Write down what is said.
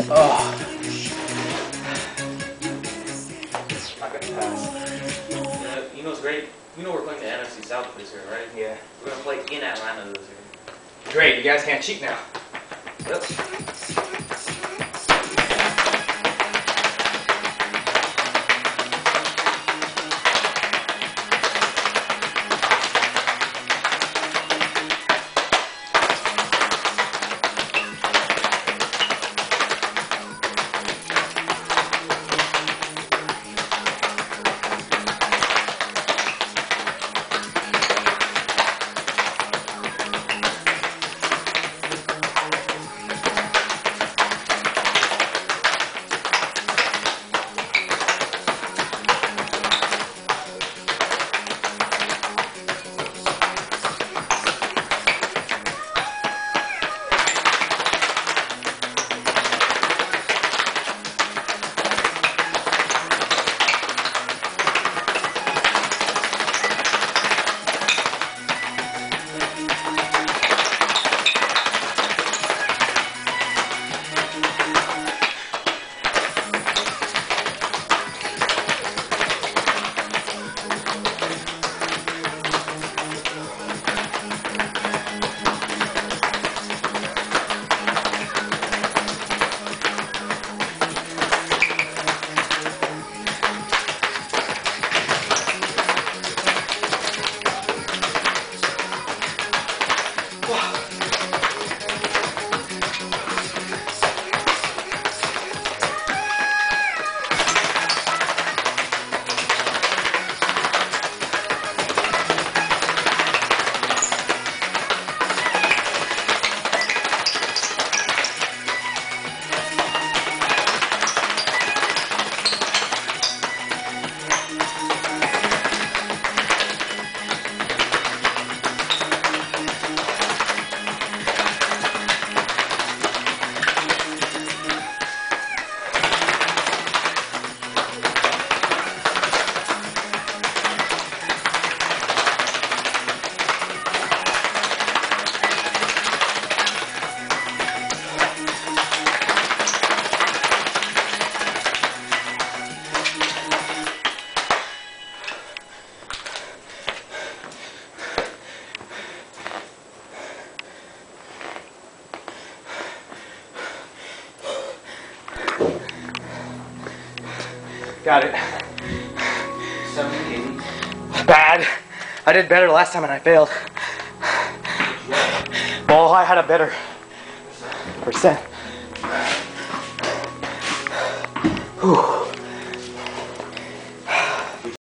Oh. Not gonna pass. You know what's great? You know we're playing the NFC South this year, right? Yeah. We're gonna play in Atlanta this year. Great, you guys can't cheat now. Yep. Got it. 17. Bad. I did better last time and I failed. Well, I had a better percent. Whew.